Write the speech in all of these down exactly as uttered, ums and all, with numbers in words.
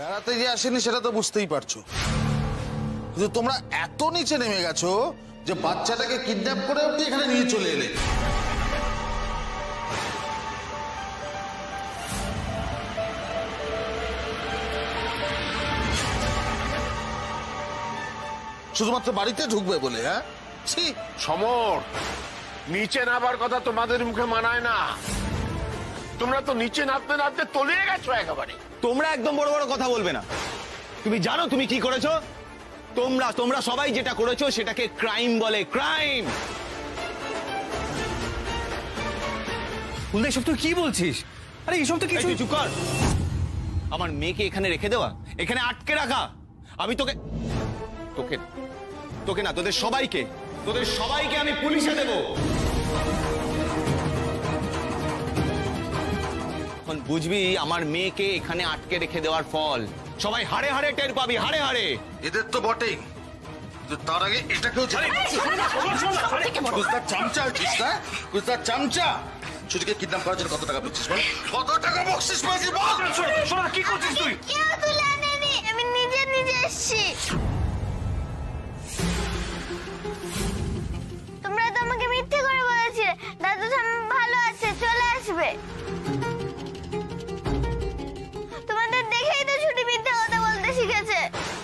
বেড়াতে যে আসেনি সেটা তো বুঝতেই পারছো, কিন্তু তোমরা এত নিচে নেমে গেছো যে বাচ্চাটাকে কিডন্যাপ করে অব্দি এখানে নিয়ে চলে এলে। শুধুমাত্র বাড়িতে ঢুকবে বলে? হ্যাঁ, সমর, নিচে নামার কথা তোমাদের মুখে মানায় না। তোমরা তো নিচে নামতে নামতে তলিয়ে গেছো একেবারে। তোমরা একদম বড় বড় কথা বলবে না। তুমি জানো তুমি কি করেছো? তোমরা তোমরা সবাই যেটা করেছো সেটাকে ক্রাইম বলে, ক্রাইম। এসব তুই কি বলছিস? আরে এসব তো কিছু। চুপ কর। আমার মেয়েকে এখানে রেখে দেওয়া, এখানে আটকে রাখা, আমি তোকে তোকে তোকে না তোদের সবাইকে তোদের সবাইকে আমি পুলিশে দেব। এখন বুঝবি আমার মেয়েকে এখানে আটকে রেখে দেওয়ার ফল। সবাই হাড়ে হাড়ে টের পাবি, হাড়ে হাড়ে। এদের তো বটেই, তার আগে এটাকেও চামচা হচ্ছিস না? চামচা ছুটিকে কিডন্যাপ করার জন্য কত টাকা পেয়েছিস বল? কত টাকা বকশিস পেয়েছিস বল? সোনা, কি করছিস তুই? কেউ তুলে আনেনি, আমি নিজে নিজে এসেছি। তোমরা তো আমাকে মিথ্যে করে বলেছিলে দাদু ভালো আছে, চলে আসবে। তোমাদের দেখেই তো ছুটি মিথ্যে কথা বলতে শিখেছে।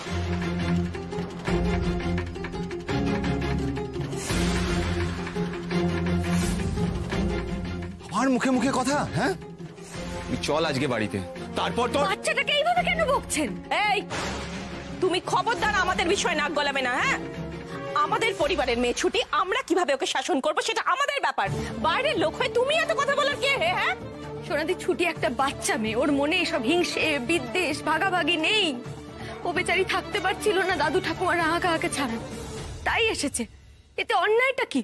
আমার মুখে মুখে কথা? হ্যাঁ, চল আজকে বাড়িতে, তারপর তো। বাচ্চাটাকে এইভাবে কেন বকছেন? এই, তুমি খবরদার আমাদের বিষয়ে নাক গলাবে না। হ্যাঁ, আমাদের পরিবারের মেয়ে ছুটি, আমরা কিভাবে ওকে শাসন করবো সেটা আমাদের ব্যাপার। বাইরের লোক হয়ে তুমি এত কথা বলার কে? হ্যাঁ, সোনাদি, ছুটি একটা বাচ্চা মেয়ে, ওর মনে এসব হিংসে বিদ্বেষ ভাগাভাগি নেই। ও বেচারি থাকতে পারছিল না দাদু ঠাকুমার আঁকা আঁকে ছাড়া, তাই এসেছে। এতে অন্যায়টা কি?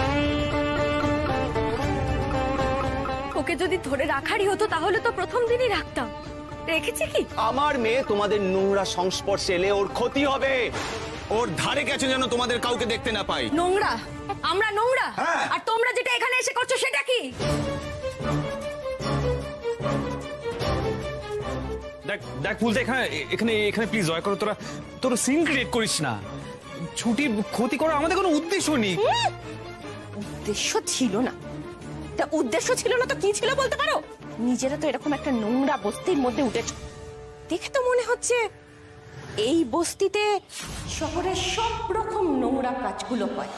ওকে যদি ধরে রাখারই হতো তাহলে তো প্রথম দিনই রাখতাম। রেখেছি কি? আমার মেয়ে তোমাদের নোংরা সংস্পর্শে এলে ওর ক্ষতি হবে। ওর ধারে কাছে যেন তোমাদের কাউকে দেখতে না পাই। নোংরা? আমরা নোংরা? হ্যাঁ। আর তোমরা যেটা এখানে এসে করছো সেটা কি? দেখ দেখ ফুলদা, এখানে এখানে এখানে প্লিজ দয়া করে তোরা তোরা সিন ক্রিয়েট করিস না। ছুটির ক্ষতি করার আমাদের কোনো উদ্দেশ্য নেই। উদ্দেশ্য ছিল না? তা উদ্দেশ্য ছিল না তো কি ছিল বলতে পারো? নিজেরা তো এরকম একটা নোংরা বস্তির মধ্যে উঠেছ, দেখে তো মনে হচ্ছে এই বস্তিতে শহরের সব রকম নোংরা কাজগুলো হয়।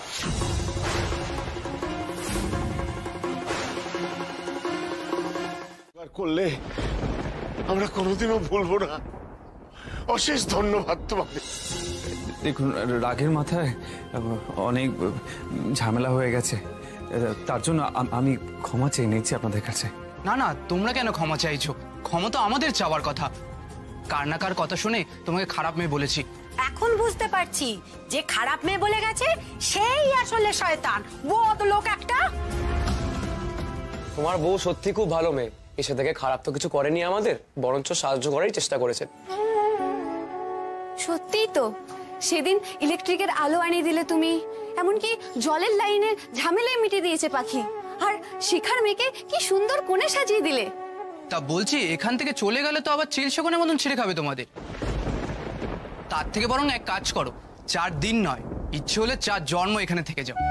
করলে আমরা কোনোদিনও ভুলবো না। অশেষ ধন্যবাদ তোমাকে। দেখুন, রাগের মাথায় অনেক ঝামেলা হয়ে গেছে, তার জন্য আমি ক্ষমা চেয়ে নিয়েছি আপনাদের কাছে। না না, তোমরা কেন ক্ষমা চাইছো? ক্ষমা তো আমাদের চাওয়ার কথা। কার না কার কথা শুনে তোমাকে খারাপ মেয়ে বলেছি। এখন বুঝতে পারছি যে খারাপ মেয়ে বলে গেছে সেই আসলে শয়তান, বদ লোক একটা। তোমার বউ সত্যি খুব ভালো মেয়ে, এসে থেকে খারাপ তো কিছু করেনি আমাদের, বরঞ্চ সাহায্য করার চেষ্টা করেছে। সত্যিই তো, সেদিন ইলেকট্রিকের আলো আনিয়ে দিলে তুমি, এমনকি জলের লাইনের ঝামেলায় মিটিয়ে দিয়েছে পাখি। আর শিখার মেয়েকে কি সুন্দর কোণে সাজিয়ে দিলে। তা বলছি, এখান থেকে চলে গেলে তো আবার চিল শকুনের মতন ছিঁড়ে খাবে তোমাদের। তার থেকে বরং এক কাজ করো, চার দিন নয়, ইচ্ছে হলে চার জন্ম এখানে থেকে যাও।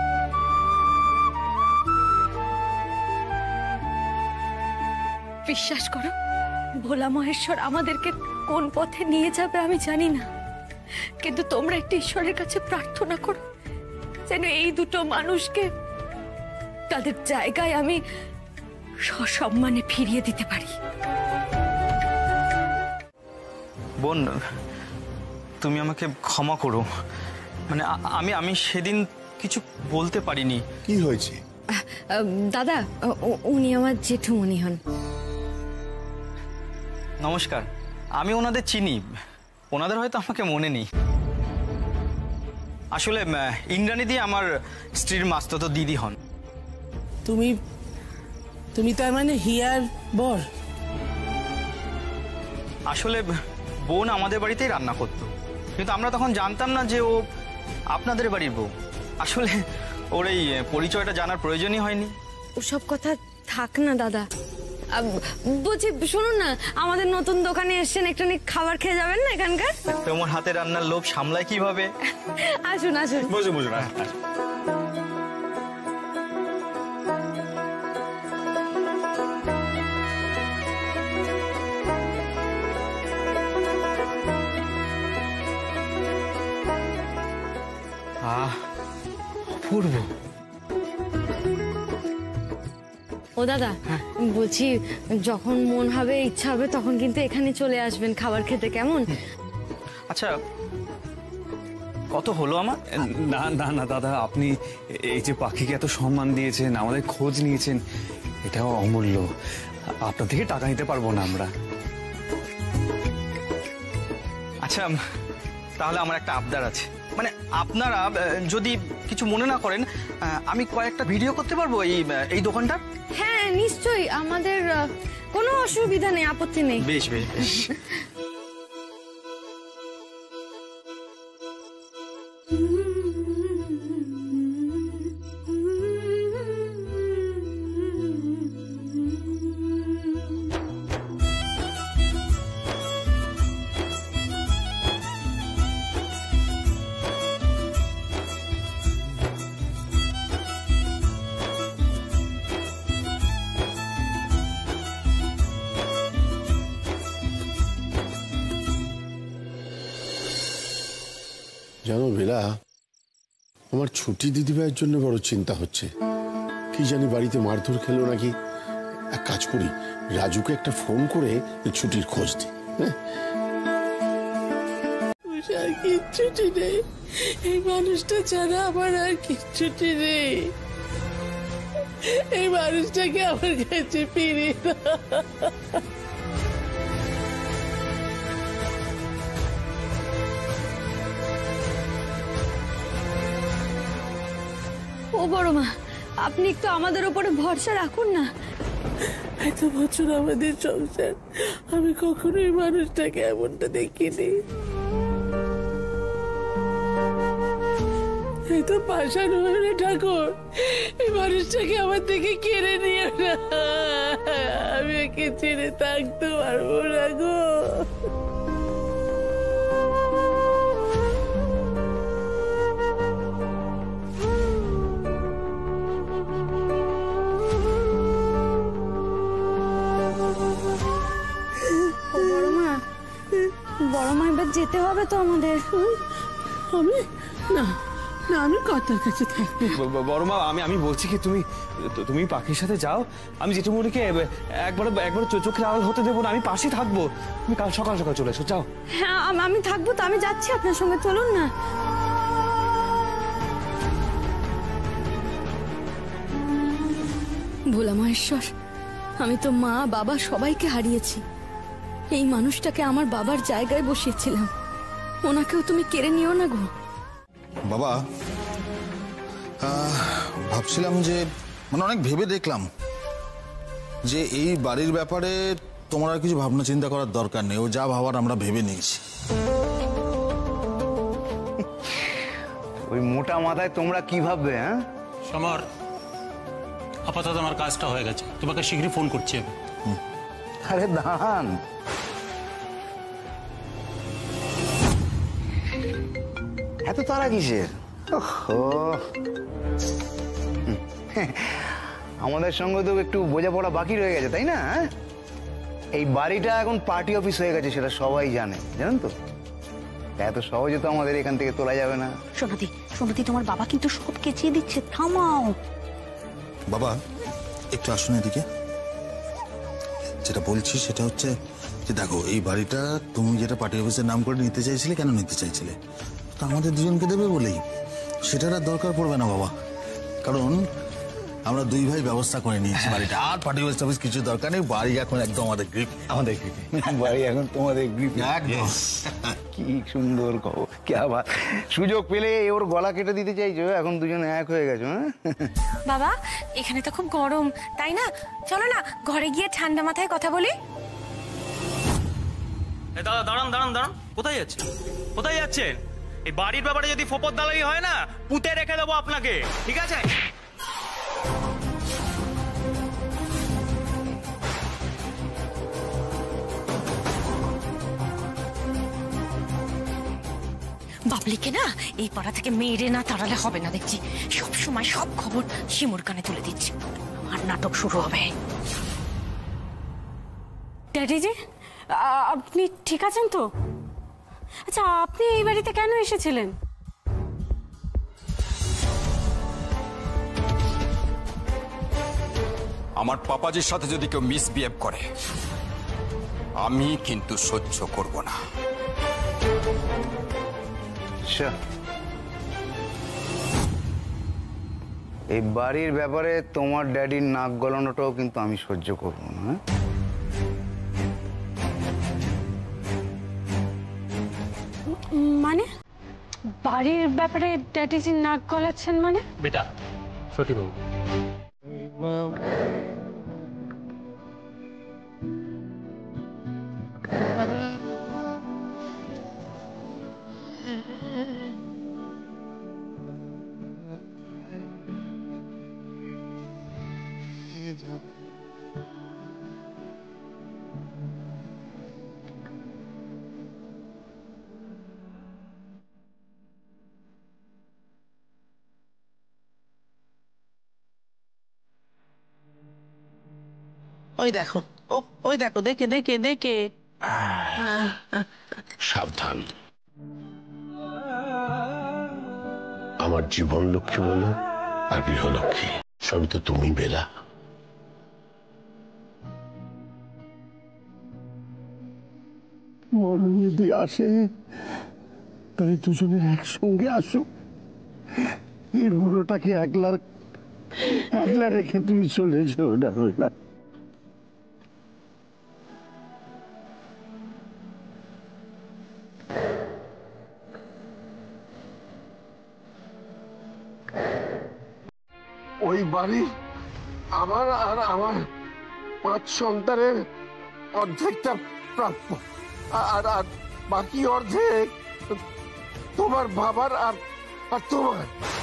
বিশ্বাস করো, ভোলা মহেশ্বর আমাদেরকে কোন পথে নিয়ে যাবে আমি জানি না, কিন্তু তোমরা একটু ঈশ্বরের কাছে প্রার্থনা করো যেন এই দুটো মানুষকে তাদের জায়গায় আমি সসম্মানে ফিরিয়ে দিতে পারি। বোন, তুমি আমাকে ক্ষমা করো। মানে আমি আমি সেদিন কিছু বলতে পারিনি। কি হয়েছে? দাদা, উনি আমার জেঠুমনি হন। নমস্কার, আমি ওনাদের চিনি, ওনাদের হয়তো আমাকে মনে নেই। আসলে ইন্দ্রাণী দিয়ে আমার স্ত্রীর মাস্তুতো দিদি হন। তুমি তুমি তার মানে হিয়ার বর? আসলে বোন আমাদের বাড়িতেই রান্না করতো, কিন্তু আমরা তখন জানতাম না যে ও আপনাদের বাড়ির বউ। আসলে ওর এই পরিচয়টা জানার প্রয়োজনই হয়নি। ওসব কথা থাক না দাদা, বলছি শুনুন না, আমাদের নতুন দোকানে এসেছেন, একটু খাবার খেয়ে যাবেন না এখানকার? তোমার হাতে রান্নার লোভ সামলায় কিভাবে? আসুন আসুন। বুঝুন বুঝুন। আহ অপূর্ব। ও দাদা, বলছি যখন মন হবে ইচ্ছা হবে তখন কিন্তু এখানে চলে আসবেন খাবার খেতে, কেমন? আচ্ছা কত হলো আমার? না না না দাদা, আপনি এই যে পাখিকে এত সম্মান দিয়েছেন, আমাদের খোঁজ নিয়েছেন, এটাও অমূল্য। আপনার থেকে টাকা নিতে পারবো না আমরা। আচ্ছা তাহলে আমার একটা আবদার আছে, মানে আপনারা যদি কিছু মনে না করেন, আমি কয়েকটা ভিডিও করতে পারবো এই এই দোকানটা? হ্যাঁ নিশ্চয়ই, আমাদের কোনো অসুবিধা নেই, আপত্তি নেই। বেশ বেশ বেশ। জানো বেলা, আমার ছুটি দিদিভাইয়ের জন্য বড় চিন্তা হচ্ছে। কি জানি বাড়িতে মারধর খেলো নাকি। এক কাজ করি, রাজুকে একটা ফোন করে ছুটির খোঁজ দিই। আর কিচ্ছুটি নেই, এই মানুষটা ছাড়া আমার আর কিচ্ছুটি নেই। এই মানুষটাকে আমার কাছে ফিরিয়ে দাও। ও বড় মা, আপনি একটু আমাদের উপরে ভরসা রাখুন না। এত বছর আমাদের সংসার, আমি কখনো এই মানুষটাকে এমনটা দেখিনি। এই তো পাষাণ হয়ে ঠাকুর, এই মানুষটাকে আমার থেকে কেড়ে নিয়ে না, আমি একে ছেড়ে থাকতে পারবো না গো। বড় মা, এবার যেতে হবে তো আমাদের। আমি না না আমি কথার কাছে থাকবো। বড় মা, আমি আমি বলছি কি, তুমি তুমি পাখির সাথে যাও, আমি জেঠুমনিকে একবার একবার চোখের আড়াল হতে দেবো না, আমি পাশে থাকবো। তুমি কাল সকাল সকাল চলে এসো, যাও। হ্যাঁ আমি থাকবো তো, আমি যাচ্ছি আপনার সঙ্গে, চলুন না। ভোলা মহেশ্বর, আমি তো মা বাবা সবাইকে হারিয়েছি, এই মানুষটাকে আমার বাবার জায়গায় বসিয়েছিলাম, ওনাকেও তুমি কেড়ে নিও না গো। বাবা, ভাবছিলাম যে মানে অনেক ভেবে দেখলাম যে এই বাড়ির ব্যাপারে তোমার আর কিছু ভাবনা চিন্তা করার দরকার নেই, ও যা ভাবার আমরা ভেবে নিয়েছি। ওই মোটা মাথায় তোমরা কি ভাববে? হ্যাঁ সমর, আপাতত আমার কাজটা হয়ে গেছে, তোমাকে শীঘ্রই ফোন করছি আমি। আরে দাঁড়ান, এত তারা কিসের? আমাদের সঙ্গে তো একটু বোঝাপড়া বাকি রয়ে গেছে, তাই না? এই বাড়িটা এখন পার্টি অফিস হয়ে গেছে, সেটা সবাই জানে, জানেন তো? এত সহজে তো আমাদের এখান থেকে তোলা যাবে না। সোনাদি, সোনাদি, তোমার বাবা কিন্তু সব কেচিয়ে দিচ্ছে, থামাও। বাবা একটু আসুন এদিকে। যেটা বলছি সেটা হচ্ছে যে দেখো, এই বাড়িটা তুমি যেটা পার্টি অফিসের নাম করে নিতে চাইছিলে, কেন নিতে চাইছিলে? তো আমাদের দুজনকে দেবে বলেই, সেটার আর দরকার পড়বে না বাবা, কারণ আমরা দুই ভাই ব্যবস্থা করে নিয়েছি বাড়িটা, আর পার্টি অফিস কিছু দরকার নেই, বাড়ি এখন একদম আমাদের গ্রিপ, আমাদের গ্রিপে বাড়ি এখন তোমাদের গ্রিপ। একদম। কি সুন্দর খবর, কি আবার সুযোগ পেলে ওর গলা কেটে দিতে চাইছো, এখন দুজনে এক হয়ে গেছো। হ্যাঁ বাবা, এখানে তো খুব গরম, তাই না? চলো না ঘরে গিয়ে ঠান্ডা মাথায় কথা বলি। দাদা দাঁড়ান দাঁড়ান দাঁড়ান, কোথায় যাচ্ছেন? কোথায় যাচ্ছেন? এই বাড়ির ব্যাপারে যদি ফোপর দালালি হয় না, পুঁতে রেখে দেবো আপনাকে, ঠিক আছে? বাবলিকে না এই পাড়া থেকে মেরে না তাড়ালে হবে না দেখছি। সব সময় সব খবর শিমুর কানে তুলে দিচ্ছে, আর নাটক শুরু হবে। ড্যাডিজি, আপনি ঠিক আছেন তো? আচ্ছা, আপনি এই বাড়িতে কেন এসেছিলেন? আমার পাপাজির সাথে যদি কেউ মিসবিহেভ করে আমি কিন্তু সহ্য করব না। এই বাড়ির ব্যাপারে তোমার ড্যাডির নাক গলানোটাও কিন্তু আমি সহ্য করবো না। মানে বাড়ির ব্যাপারে ড্যাডিজি নাক গলাচ্ছেন মানে? বেটা সঠিক বাবু, ওই দেখো, ওই দেখো, দেখে দেখে দেখে সাবধান। আমার জীবন লক্ষ্মী বলো আর গৃহলক্ষ্মী সবই তো তুমি বেলা। মরণ যদি আসে তাহলে দুজনের একসঙ্গে আসো। এই বুড়োটাকে একলা একলা রেখে তুমি চলে যাও না। ওই বাড়ি আমার আর আমার পাঁচ সন্তানের অর্ধেকটা প্রাপ্য, আর আর বাকি অর্ধেক তোমার বাবার আর আর তোমার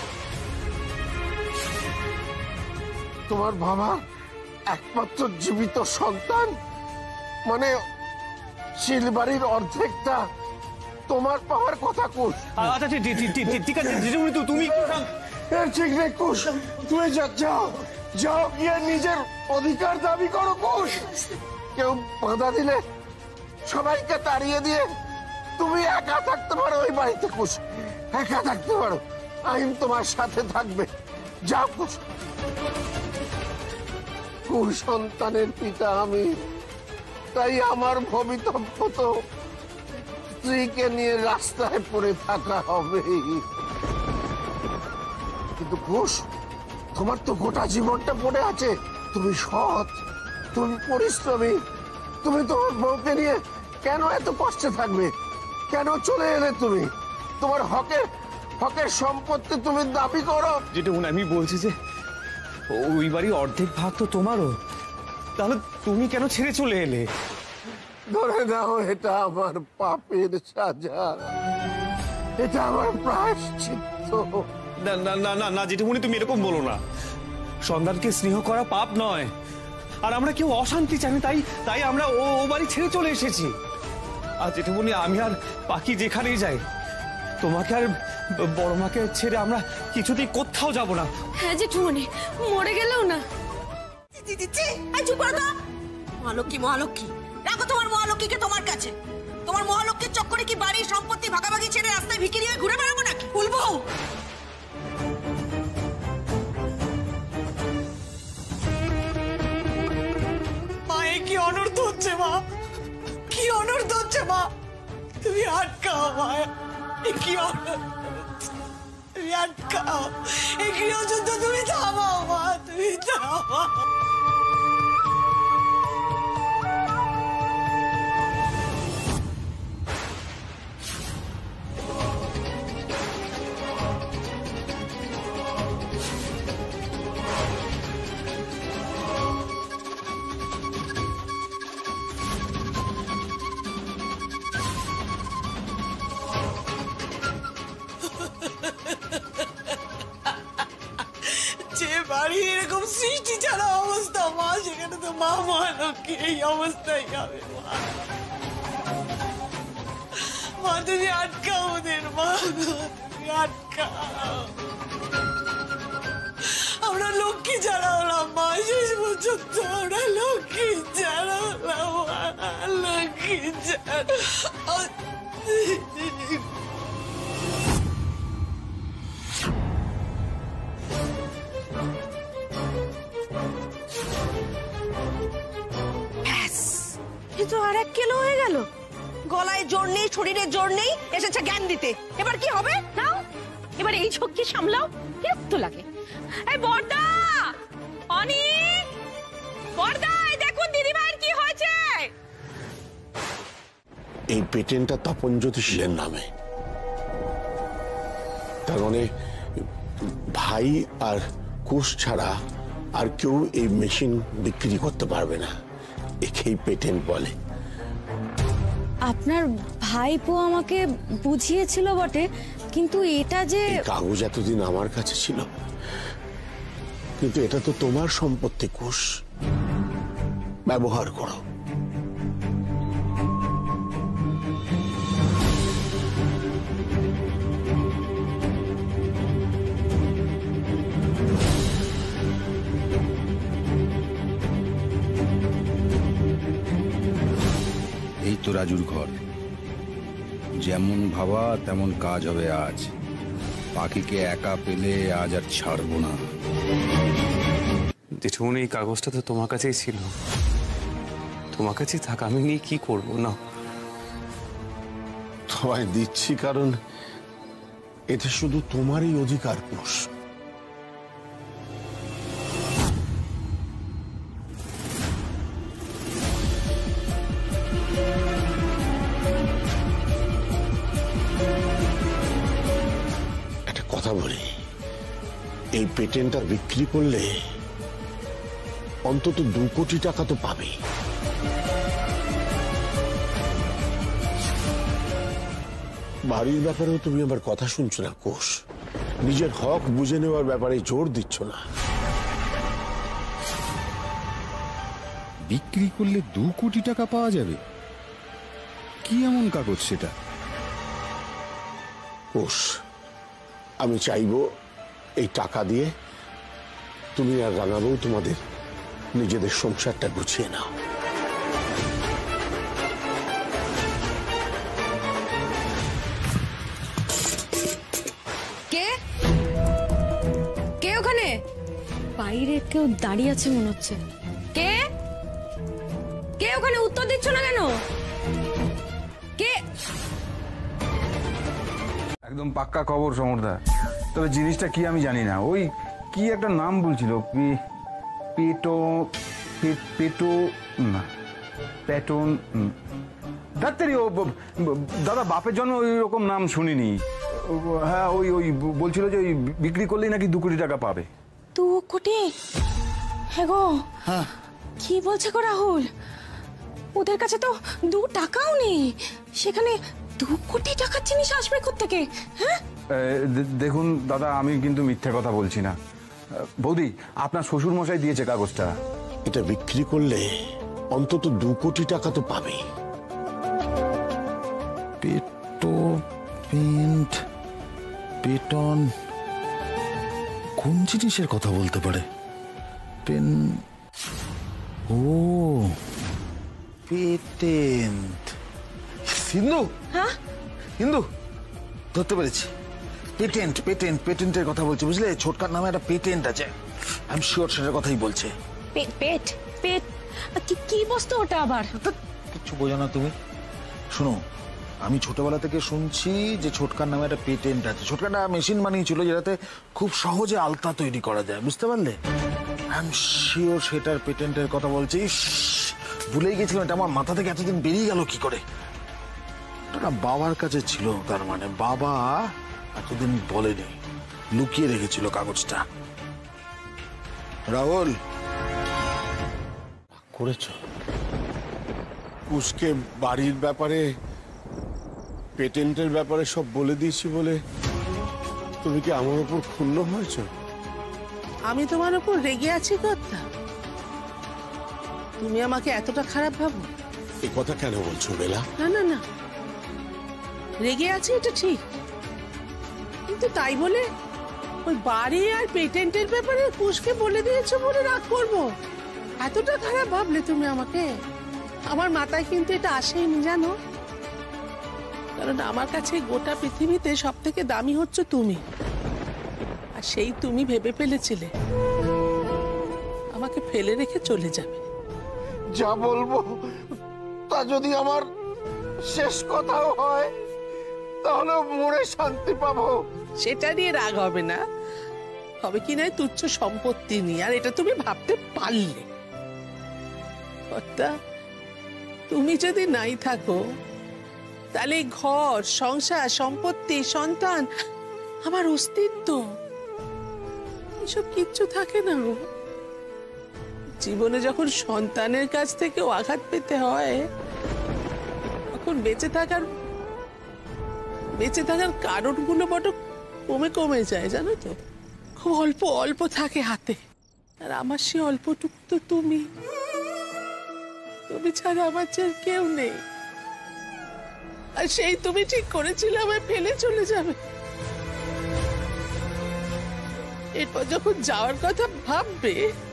তোমার বাবা একমাত্র জীবিত সন্তান, মানে শিলবাড়ির অর্ধেকটা তোমার পাওয়ার কথা। কুশ আচ্ছা ঠিক আছে দিদিমণি, তো তুমি ঠিক নেই কুশ, তুই যা যাও যাও গিয়ে নিজের অধিকার দাবি করো। কুশ কেউ বাধা দিলে সবাইকে তাড়িয়ে দিয়ে তুমি একা থাকতে পারো ওই বাড়িতে। কুশ একা থাকতে পারো, আইন তোমার সাথে থাকবে। যাও কুশ। কুসন্তানের পিতা আমি, তাই আমার ভবিতব্য তো স্ত্রীকে নিয়ে রাস্তায় পড়ে থাকা হবে। কিন্তু কুশ, তোমার তো গোটা জীবনটা পড়ে আছে। তুমি সৎ, তুমি পরিশ্রমী, তুমি তোমার বউকে নিয়ে কেন এত কষ্টে থাকবে? কেন চলে এলে তুমি? তোমার হকের হকের সম্পত্তি তুমি দাবি করো। যেটা আমি বলছি যে ওই বাড়ির অর্ধেক ভাগ তো তোমারও, তাহলে তুমি কেন ছেড়ে চলে এলে? ধরে নাও এটা আমার পাপের সাজা, এটা আমার প্রায়শ্চিত্ত। না না না না না জেঠুমনি, তুমি এরকম বলো না। সন্তানকে স্নেহ করা পাপ নয়, আর আমরা কেউ অশান্তি চাই, তাই তাই আমরা ও ও বাড়ি ছেড়ে চলে এসেছি। আর জেঠুমনি, আমি আর পাখি যেখানেই যাই, তোমাকে আর বড় মাকে ছেড়ে আমরা কিছুতেই কোথাও যাব না। হ্যাঁ জেঠুমনি, মরে গেলেও না। মহালক্ষ্মী মহালক্ষ্মী রাখো তোমার মহালক্ষ্মীকে তোমার কাছে। তোমার মহালক্ষ্মীর চক্করে কি বাড়ির সম্পত্তি ভাগাভাগি ছেড়ে রাস্তায় ভিখিরি হয়ে ঘুরে বেড়াবো নাকি? বলবো মা, এ কি অনর্থ হচ্ছে মা, কি অনর্থ হচ্ছে মা। তুমি আটকাও মা, এ কি অনর্থ, তুমি আটকাও এই গৃহযুদ্ধ, তুমি থামাও মা, তুমি থামাও। যে বাড়ি এরকম সৃষ্টি ছাড়া অবস্থা মা, সেখানে তো মা মহালক্ষ্মীর এই অবস্থাই হবে মা। মা তুমি আটকাও ওদের, মা তুমি আটকাও। আমরা লক্ষ্মী ছাড়া হলাম মা, শেষ পর্যন্ত আমরা লক্ষ্মী ছাড়া হলাম, লক্ষ্মী ছাড়া। এ তো আর এক কিলো হয়ে গেল। গলায় জোর নেই, শরীরে জোর নেই, এসেছে জ্ঞান দিতে। এবার কি হবে? নাও এবার এই ঝক্কি সামলাও, বিরক্ত লাগে। এই বড়দা, অনিক, বড়দা, এই দেখুন দিদিভাইয়ের কি হয়েছে। এই পেটেন্টটা তপন জ্যোতিষের নামে, তার মানে ভাই আর কোষ ছাড়া আর কেউ এই মেশিন বিক্রি করতে পারবে না, একেই পেটেন্ট বলে। আপনার ভাইপো আমাকে বুঝিয়েছিল বটে, কিন্তু এটা যে কাগজ এতদিন আমার কাছে ছিল, কিন্তু এটা তো তোমার সম্পত্তি কোষ, ব্যবহার করো। এই তো রাজুর ঘর, যেমন ভাবা তেমন কাজ হবে আজ। পাখিকে একা পেলে আজ আর ছাড়বো না। জেঠুমনি, এই কাগজটা তো তোমার কাছেই ছিল, তোমার কাছেই থাক, আমি নিয়ে কি করবো না। তোমায় দিচ্ছি কারণ এটা শুধু তোমারই অধিকার কোষ। কথা বলি, এই পেটেন্টটা বিক্রি করলে অন্তত দু কোটি টাকা তো পাবে। বাড়ির ব্যাপারেও তুমি আমার কথা শুনছো না কোষ, নিজের হক বুঝে নেওয়ার ব্যাপারে জোর দিচ্ছ না। বিক্রি করলে দু কোটি টাকা পাওয়া যাবে? কি এমন কাগজ সেটা? কোষ, আমি চাইবো এই টাকা দিয়ে তুমি আর রাঙাবো তোমাদের নিজেদের সংসারটা গুছিয়ে নাও। কে কে ওখানে? বাইরে কেউ দাঁড়িয়ে আছে মনে হচ্ছে। কে কে ওখানে? উত্তর দিচ্ছ না কেন? কে? একদম পাক্কা খবর সমরদা, তবে জিনিসটা কি আমি জানি না। ওই কি একটা নাম বলছিল, পেটো পেটো না প্যাটন, ডাক্তারি। ও দাদা বাপের জন্য ওই রকম নাম শুনিনি। হ্যাঁ, ওই ওই বলছিল যে ওই বিক্রি করলেই নাকি দু কোটি টাকা পাবে। দু কোটি? হ্যাঁ গো, কি বলছে গো রাহুল? ওদের কাছে তো দু টাকাও নেই, সেখানে দু কোটি টাকার জিনিস আসবে কোত্থেকে? হ্যাঁ দেখুন দাদা, আমি কিন্তু মিথ্যে কথা বলছি না। বৌদি, আপনার শ্বশুর মশাই দিয়েছে কাগজটা। এটা বিক্রি করলে অন্তত দু কোটি টাকা তো পাবে। পেটো পেন্ট পেটন কোন জিনিসের কথা বলতে পারে? পেন, ও পেটেন্ট। সিন্ধু, হ্যাঁ সিন্ধু, ধরতে পেরেছি। পেটেন্ট পেটেন্ট পেটেন্টের কথা বলছে, বুঝলে? ছোটকার নামে একটা পেটেন্ট আছে, আমি শিওর সেটার কথাই বলছে। পেট পেট পেট কি বস্তু ওটা আবার? কিচ্ছু বোঝো না তুমি। শোনো, আমি ছোটবেলা থেকে শুনছি যে ছোটকার নামে একটা পেটেন্ট আছে। ছোটকাটা মেশিন বানিয়েছিল যেটাতে খুব সহজে আলতা তৈরি করা যায়, বুঝতে পারলে? আমি শিওর সেটার পেটেন্টের কথা বলছি। ভুলেই গেছিলাম, এটা আমার মাথা থেকে এতদিন বেরিয়ে গেল কি করে। ওটা বাবার কাছে ছিল, তার মানে বাবা এতদিন বলেনি, লুকিয়ে রেখেছিল কাগজটা। রাহুল, করেছ কুসকে বাড়ির ব্যাপারে, পেটেন্টের ব্যাপারে সব বলে দিয়েছি বলে তুমি কি আমার উপর ক্ষুণ্ণ হয়েছ? আমি তোমার উপর রেগে আছি কর্তা? তুমি আমাকে এতটা খারাপ ভাবো? এই কথা কেন বলছো বেলা? না না না, রেগে আছে এটা ঠিক, কিন্তু তাই বলে ওই বাড়ি আর পেটেন্টের ব্যাপারে কুশকে বলে দিয়েছো বলে রাগ করবো? এতটা খারাপ ভাবলে তুমি আমাকে? আমার মাথায় কিন্তু এটা আসেনি জানো, কারণ আমার কাছে গোটা পৃথিবীতে সব থেকে দামি হচ্ছে তুমি, আর সেই তুমি ভেবে ফেলেছিলে আমাকে ফেলে রেখে চলে যাবে। যা বলবো তা যদি আমার শেষ কথাও হয় তাহলে মরে শান্তি পাবো। সেটা নিয়ে রাগ হবে না, হবে কি না তুচ্ছ সম্পত্তি নিয়ে, আর এটা তুমি ভাবতে পারলে। কর্তা, তুমি যদি নাই থাকো তাহলে ঘর সংসার সম্পত্তি সন্তান আমার অস্তিত্ব এসব কিচ্ছু থাকে না গো। জীবনে যখন সন্তানের কাছ থেকেও আঘাত পেতে হয় তখন বেঁচে থাকার বেঁচে থাকার কারণগুলো বড় কমে কমে যায় জানো তো, খুব অল্প অল্প থাকে হাতে, আর আমার সে অল্পটুকু তো তুমি তুমি ছাড়া আমার যে কেউ নেই, আর সেই তুমি ঠিক করেছিলে আমায় ফেলে চলে যাবে। এরপর যখন যাওয়ার কথা ভাববে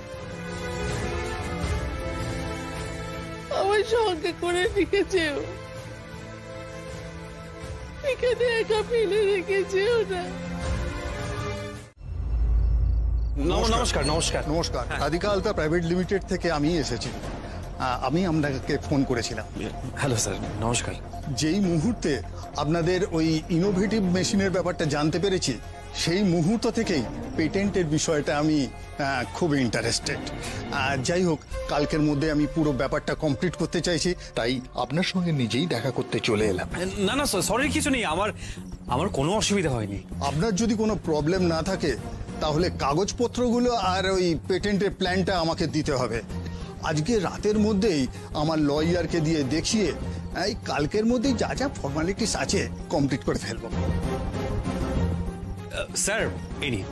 আমার সঙ্গে করে নিয়ে যেও, এখানে একা ফেলে রেখে যেও না। নমস্কার নমস্কার নমস্কার রাধিকা আলতা প্রাইভেট লিমিটেড থেকে আমি এসেছি। আহ, আমি আপনাকে ফোন করেছিলাম। হ্যালো স্যার, নমস্কার। যেই মুহূর্তে আপনাদের ওই ইনোভেটিভ মেশিনের ব্যাপারটা জানতে পেরেছি সেই মুহূর্ত থেকেই পেটেন্টের বিষয়টা আমি আহ, খুব ইন্টারেস্টেড। যাই হোক, কালকের মধ্যে আমি পুরো ব্যাপারটা কমপ্লিট করতে চাইছি, তাই আপনার সঙ্গে নিজেই দেখা করতে চলে এলাম। না না সরি, কিছু নেই, আমার আমার কোনো অসুবিধা হয়নি। আপনার যদি কোনো প্রবলেম না থাকে তাহলে কাগজপত্রগুলো আর ওই পেটেন্টের প্ল্যানটা আমাকে দিতে হবে। আজকে রাতের মধ্যেই আমার লয়ারকে দিয়ে দেখিয়ে এই কালকের মধ্যেই যা যা ফর্মালিটিস আছে কমপ্লিট করে ফেলবো। স্যার এই নিন।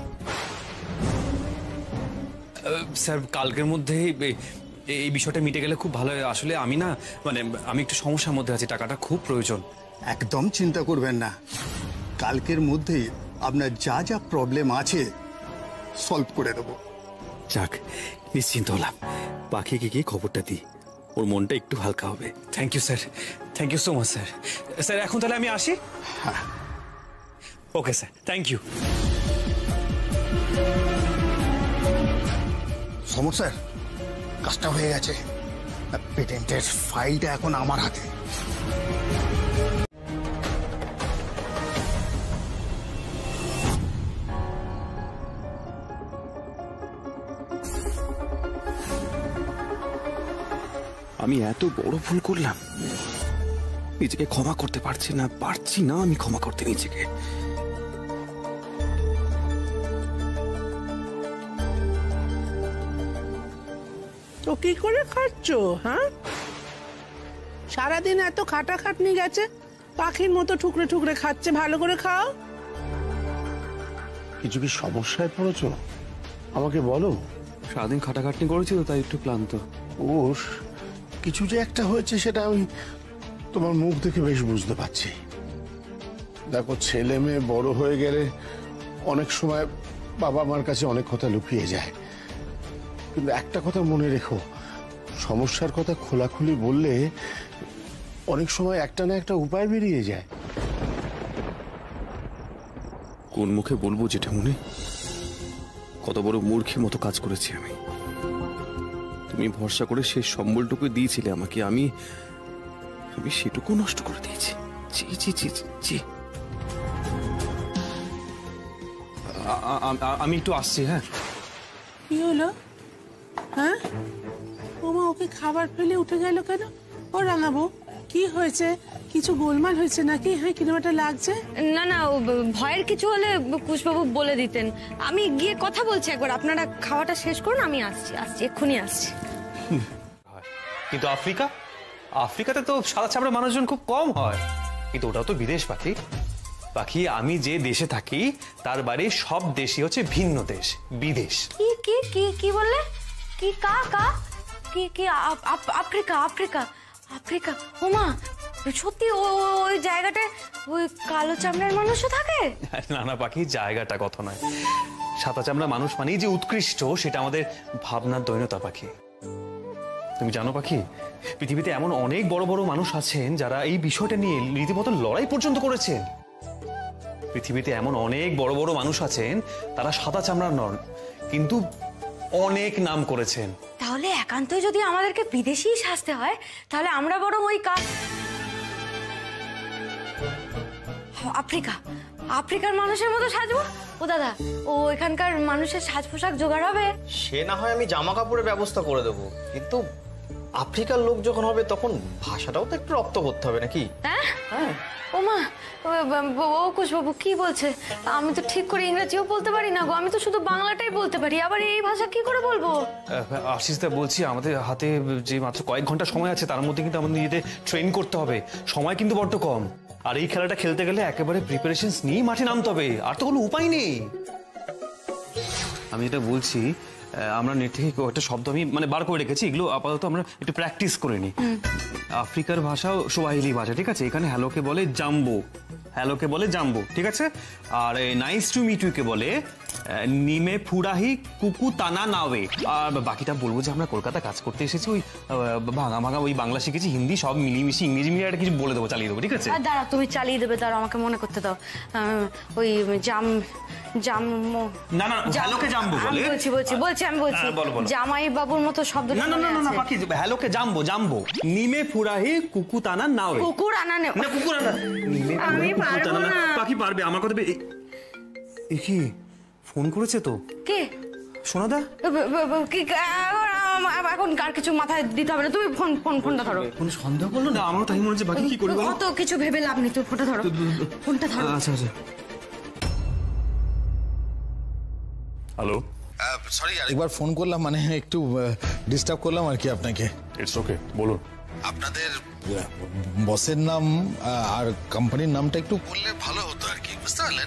স্যার কালকের মধ্যে এই বিষয়টা মিটে গেলে খুব ভালো হয়। আসলে আমি না মানে আমি একটু সমস্যার মধ্যে আছি, টাকাটা খুব প্রয়োজন। একদম চিন্তা করবেন না, কালকের মধ্যেই আপনার যা যা প্রবলেম আছে সলভ করে দেবো। যাক, নিশ্চিন্ত হলাম। পাখিকে গিয়ে খবরটা দিই, ওর মনটা একটু হালকা হবে। Thank you sir, thank you so much sir. Sir এখন তাহলে আমি আসি? হ্যাঁ okay sir, thank you. Samar sir, কাজটা হয়ে গেছে, পেটেন্টের ফাইলটা এখন আমার হাতে। আমি এত বড় ভুল করলাম, নিজেকে ক্ষমা করতে পারছি না পারছি না আমি ক্ষমা করতে নিজেকে। তো কি করে খাচ্ছ? হ্যাঁ, সারাদিন এত খাটাখাটনি গেছে, পাখির মতো ঠুকরে ঠুকরে খাচ্ছে। ভালো করে খাও। কিছু কি সমস্যায় পড়েছো আমাকে বলো। সারাদিন খাটাখাটনি করেছি তো তাই একটু ক্লান্ত। ওস কিছু যে একটা হয়েছে সেটা আমি তোমার মুখ দেখে বেশ বুঝতে পারছি। দেখো, ছেলে মেয়ে বড় হয়ে গেলে অনেক সময় বাবা মার কাছে অনেক কথা লুকিয়ে যায়, কিন্তু একটা কথা মনে রেখো, সমস্যার কথা খোলাখুলি বললে অনেক সময় একটা না একটা উপায় বেরিয়ে যায়। কোন মুখে বলবো জেঠামুনি, কত বড় মূর্খের মতো কাজ করেছি আমি। তুমি ভরসা করে সেই সম্বলটুকু দিয়েছিলে আমাকে, আমি আমি সেটুকু নষ্ট করে দিয়েছি। জি জি জি জি। আমি একটু আসছি। হ্যাঁ, কি হলো? হ্যাঁ, ওমা ওকে খাবার ফেলে উঠে গেল কেন? ও রাঙাবো, কি হয়েছে? কিছু গোলমাল হয়েছে নাকি? হ্যাঁ, কিরকমটা লাগছে? না না, ও ভয়ের কিছু হলে কুশবাবু বলে দিতেন। আমি গিয়ে কথা বলছি একবার, আপনারা খাওয়াটা শেষ করুন, আমি আসছি আসছি এক্ষুনি আসছি। কিন্তু আফ্রিকা আফ্রিকাতে তো সাদা চামড়া মানুষজন খুব কম হয়, কিন্তু ওটাও তো বিদেশ পাখি। পাখি আমি যে দেশে থাকি তার বাইরে সব দেশই হচ্ছে ভিন্ন দেশ, বিদেশ। কি কি কি কি বললে? কি কা কা কি কি আফ্রিকা আফ্রিকা আফ্রিকা? ওমা, সত্যি ও- ও- ওই জায়গাটায় ওই কালো চামড়ার মানুষও থাকে? না না পাখি, জায়গাটা কথা নয়, সাদা চামড়া মানুষ মানেই যে উৎকৃষ্ট সেটা আমাদের ভাবনার দৈনতা পাখি। তুমি জানো পাখি, পৃথিবীতে এমন অনেক বড় বড় মানুষ আছেন যারা এই বিষয়টা নিয়ে রীতিমতো লড়াই পর্যন্ত করেছেন। পৃথিবীতে এমন অনেক বড় বড় মানুষ আছেন তারা সাদা চামড়ার নন, কিন্তু অনেক নাম করেছেন। তাহলে একান্তই যদি আমাদেরকে বিদেশি সাজতে হয় তাহলে আমরা বরং ওই কাজ আফ্রিকা আফ্রিকার মানুষের মতো সাজবো। ও দাদা, ও এখানকার মানুষের সাজ পোশাক জোগাড় হবে? সে না হয় আমি জামা কাপড়ের ব্যবস্থা করে দেবো, কিন্তু আফ্রিকার লোক যখন হবে তখন ভাষাটাও তো একটু রপ্ত করতে হবে নাকি? হ্যাঁ। ও মা, ও কুশবাবু কি বলছে? আমি তো ঠিক করে ইংরেজিও বলতে পারি না গো, আমি তো শুধু বাংলাটাই বলতে পারি, আবার এই ভাষা কি করে বলবো? আশিস দা বলছি, আমাদের হাতে যে মাত্র কয়েক ঘন্টা সময় আছে তার মধ্যে কিন্তু আমাদের নিজেদের ট্রেন করতে হবে, সময় কিন্তু বড্ড কম। আর এই খেলাটা খেলতে গেলে একেবারে প্রিপারেশনস নিয়ে মাঠে নামতে হবে, আর তো কোনো উপায় নেই। আমি যেটা বলছি, আমরা নেট থেকে একটা শব্দ আমি মানে বার করে রেখেছি, এগুলো আপাতত আমরা একটু প্র্যাকটিস করে নিই। আফ্রিকার ভাষাও সোয়াহিলি ভাষা, ঠিক আছে? এখানে হ্যালোকে বলে জাম্বো, হ্যালোকে বলে জাম্বো, ঠিক আছে? আর নাইস টু মিট ইউকে বলে নিমে ফুরাহি কুকু তানা নাওয়ে। আর বাকিটা বলবো যে আমরা কলকাতা কাজ করতে এসেছি, ওই ভাঙা ভাঙা ওই বাংলা শিখেছি, হিন্দি সব মিলিয়ে ইংরেজি মিলিয়ে একটা কিছু বলে দেবো, চালিয়ে দেবো, ঠিক আছে? দাঁড়া, তুমি চালিয়ে দেবে, দাঁড়া আমাকে মনে করতে দাও। ওই জাম জাম না না, হ্যালোকে জাম্বো বলে। বলছি বলছি বলছি আমি বলছি জামাই বাবুর মতো শব্দ। না না না না পাখি, হ্যালোকে জাম্বো জাম্বো নিমে ফুরাহি কুকু তানা নাওয়ে। কুকুর আনা নে না, কুকুর আনা নিমে আমি পারবো না। পাখি পারবে, আমার কথা। এ কি ফোন করেছে তো? কে? সোনাদা। এখন কার কিছু মাথায় দিতে হবে না, তুমি ফোন ফোন ফোনটা ধরো। কোনো সন্দেহ করলো না? আমারও তাই মনে হচ্ছে, বাকি কি করবে? অত কিছু ভেবে লাভ নেই, তুমি ফোনটা ধরো, ফোনটা ধরো। আচ্ছা আচ্ছা। হ্যালো, সরি আরেকবার ফোন করলাম, মানে একটু ডিস্টার্ব করলাম আর কি আপনাকে। ইটস ওকে, বলুন। আপনাদের বসের নাম আর কোম্পানির নামটা একটু বললে ভালো হতো আর কি, বুঝতে পারলেন?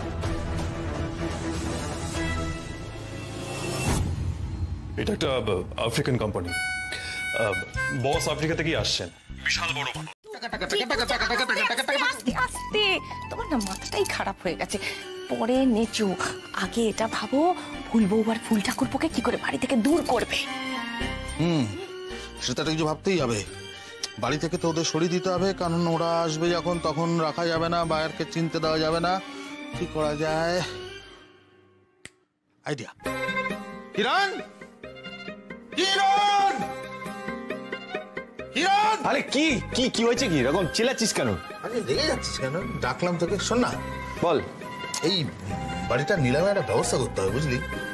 এটা একটা আফ্রিকান কোম্পানি, বস আফ্রিকা থেকেই আসছেন, বিশাল বড় মানুষ। আস্তে আস্তে, তোমার না মাথাটাই খারাপ হয়ে গেছে। পরে নেচো, আগে এটা ভাবো ফুল বউ আর ফুল ঠাকুরপোকে কি করে বাড়ি থেকে দূর করবে। হুম, সেটা কিছু ভাবতেই হবে। বাড়ি থেকে তো ওদের সরিয়ে দিতে হবে, কারণ ওরা আসবে যখন তখন রাখা যাবে না, বাইরকে চিনতে দেওয়া যাবে না। কি করা যায়? আইডিয়া। কিরণ, কিরণ, কিরণ! আরে কি কি কি হয়েছে? কি এরকম চিল্লাচ্ছিস কেন? আরে রেগে যাচ্ছিস কেন? ডাকলাম তোকে, শোন না। বল। এই বাড়িটা নিলামে একটা ব্যবস্থা করতে হবে, বুঝলি?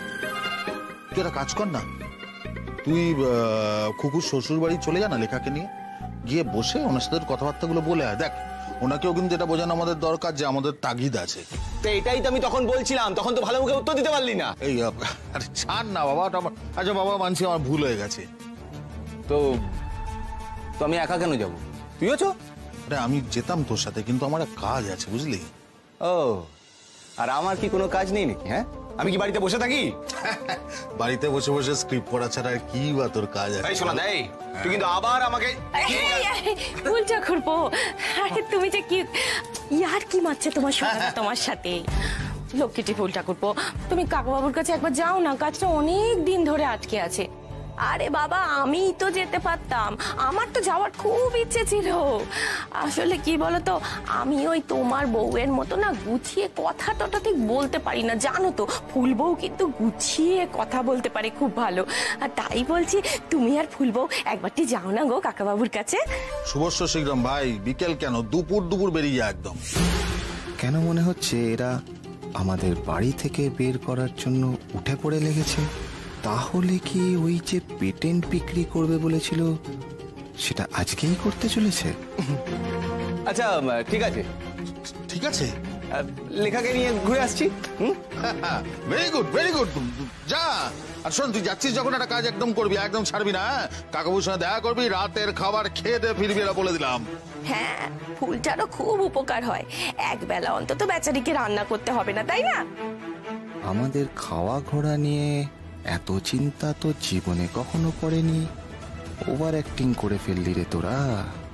তুই একটা কাজ কর না, তুই খুকুর শ্বশুর বাড়ি চলে যা না লেখাকে নিয়ে, গিয়ে বসে ওনার সাথে কথাবার্তাগুলো বলে আয়। দেখ, ওনাকেও কিন্তু এটা বোঝানো আমাদের দরকার যে আমাদের তাগিদ আছে। তো এটাই তো আমি তখন বলছিলাম, তখন তো ভালো মুখে উত্তর দিতে পারলি না। এই আরে ছাড় না বাবা, আচ্ছা বাবা মানছি আমার ভুল হয়ে গেছে। তো তো আমি একা কেন যাবো? তুইও চো। আরে আমি যেতাম তোর সাথে, কিন্তু আমার কাজ আছে, বুঝলি? ও, আর আমার কি কোনো কাজ নেই নাকি? হ্যাঁ, আমি কি বাড়িতে বসে থাকি? বাড়িতে বসে বসে স্ক্রিপ্ট পড়া ছাড়া আর কি বা তোর কাজ আছে? এই শোনা দেই, তুই কিন্তু আবার আমাকে ফুল ঠাকুরপো, আরে তুমি যে কি ইয়ার কি মারছে তোমার সাথে, তোমার সাথে লক্ষ্মীটি ফুল ঠাকুরপো, তুমি কাকাবাবুর কাছে একবার যাও না, কাজটা অনেক দিন ধরে আটকে আছে। আরে বাবা, আমি তো যেতে পারতাম, আমার তো যাওয়ার খুব ইচ্ছে ছিল। আসলে কি বলতো, আমি ওই তোমার বউয়ের মতো না গুছিয়ে কথা টটা ঠিক বলতে পারি না, জানো তো। ফুল বউ কিন্তু গুছিয়ে কথা বলতে পারে খুব ভালো। আর তাই বলছি, তুমি আর ফুল বউ একবারটি যাও না গো কাকাবাবুর কাছে। শুভস্য শীঘ্রম ভাই, বিকেল কেন, দুপুর দুপুর বেরিয়ে যা একদম। কেন মনে হচ্ছে এরা আমাদের বাড়ি থেকে বের করার জন্য উঠে পড়ে লেগেছে? তাহলে কি ওই যে পেটেন্ট বিক্রি করবে বলেছিল সেটা আজকেই করতে চলেছে? আচ্ছা ঠিক আছে, ঠিক আছে, লেখাকে নিয়ে ঘুরে আসছি। ভেরি গুড ভেরি গুড, যা। আর শোন, তুই যাচ্ছিস যখন একটা কাজ একদম করবি, একদম ছাড়বি না। কাকাবুর সঙ্গে দেখা করবি, রাতের খাবার খেয়ে দিয়ে ফিরবি, এরা বলে দিলাম। হ্যাঁ, ফুলটারও খুব উপকার হয়, এক বেলা অন্তত বেচারিকে রান্না করতে হবে না, তাই না? আমাদের খাওয়া ঘোড়া নিয়ে এত চিন্তা তো জীবনে কখনো পড়েনি। ওভার অ্যাক্টিং করে ফেললি রে তোরা।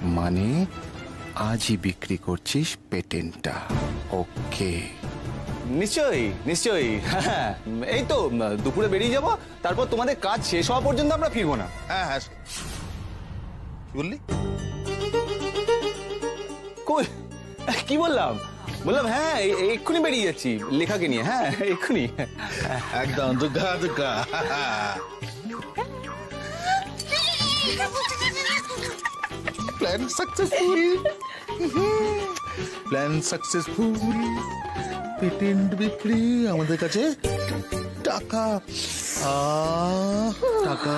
মানে আজই বিক্রি করছিস পেটেন্টটা? ওকে, নিশ্চয়ই নিশ্চয়ই। হ্যাঁ, এই তো দুপুরে বেরিয়ে যাব, তারপর তোমাদের কাজ শেষ হওয়া পর্যন্ত আমরা ফিরবো না। হ্যাঁ হ্যাঁ, কি বললি? কই, কি বললাম? বললাম হ্যাঁ এ- এক্ষুনি বেরিয়ে যাচ্ছি লেখাকে নিয়ে। হ্যাঁ এক্ষুনি। একদম Dugga Dugga. Plan successful, plan successful. Patent বিক্রি, আমাদের কাছে টাকা। আহ, টাকা।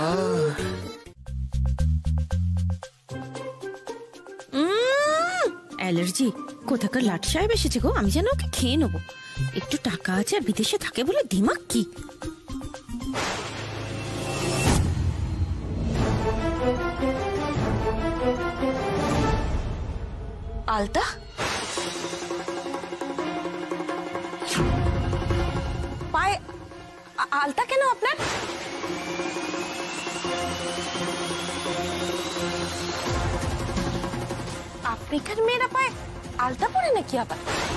অ্যালার্জি কোথাকার লাট সাহেব এসেছে গো, আমি যেন ওকে খেয়ে নেবো। একটু টাকা আছে আর বিদেশে থাকে বলে দিমাগ কি। আলতা, পায়ে আ- আলতা কেন আপনার? আফ্রিকার মেয়েরা পায়ে আলতা পরে নাকি আবার?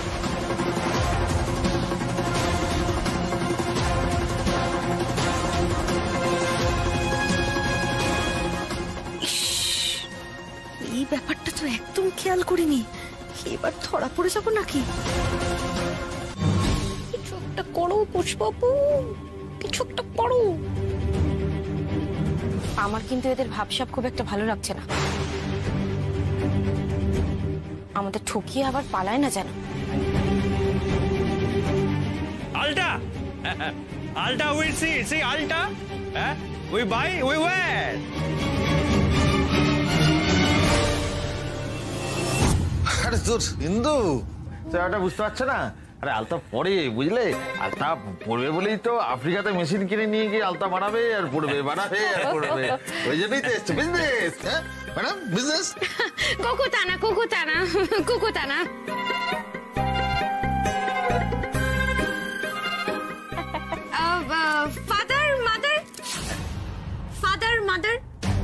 ইস, এই ব্যাপারটা তো একদম খেয়াল করিনি। এবার ধরা পড়ে যাবো নাকি? কিছু একটা করো পুষ্পবু, কিছু একটা করো। আমার কিন্তু এদের ভাবসাব খুব একটা ভালো লাগছে না। আমাদের ঠকিয়ে আবার পালায় না যেন। আলটা, আলটা উই সি সি আলটা, হ্যাঁ উই বাই উই ওয়্যার। আরে তোর হিন্দু স্যারটা বুঝতে পারছে না। আরে আলতা পরে, বুঝলে, আলতা পড়বে বলেই তো আফ্রিকাতে মেশিন কিনে নিয়ে গিয়ে আলতা বানাবে আর পড়বে, বানাবে আর পড়বে। ওই জন্যই তো এসছে বিজনেস। হ্যাঁ ম্যাডাম, বিজনেস। কুকুতানা কুকুতানা কুকুতানা। Father mother, father mother.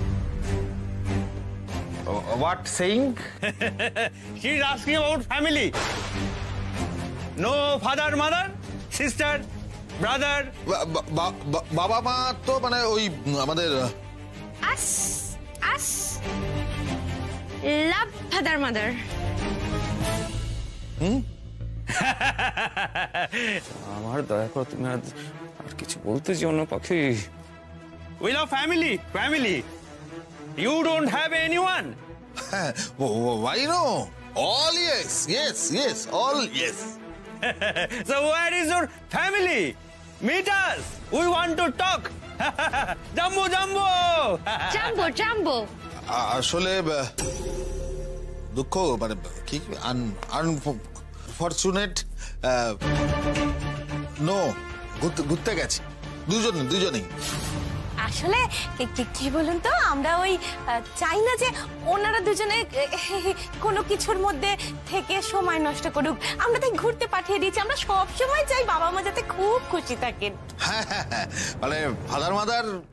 What saying? She is asking about family. No father, mother, sister, brother. বাবা মা তো মানে ওই আমাদের আস আস লাভ ফাদার মাদার। আমার দয়া করে তুমি আর আর কিছু বলতে যেও না পাখি। We love family, family. You don't have anyone. Why no? All yes, yes, yes, all yes. So where is your family? Meet us. We want to talk. Jumbo, jumbo. Jumbo Jumbo. আসলে দুঃখ মানে কি unfortunate, no, ঘুরতে গেছে দুজন দুজনেই। আসলে কি- কি- কি বলুন তো, আমরা ওই আহ, চাই না যে ওনারা দুজনে কোনো কিছুর মধ্যে থেকে সময় নষ্ট করুক। আমরা তাই ঘুরতে পাঠিয়ে দিয়েছি। আমরা সব সময় চাই বাবা মা যাতে খুব খুশি থাকেন। হ্যাঁ হ্যাঁ হ্যাঁ, মানে ফাদার মাদার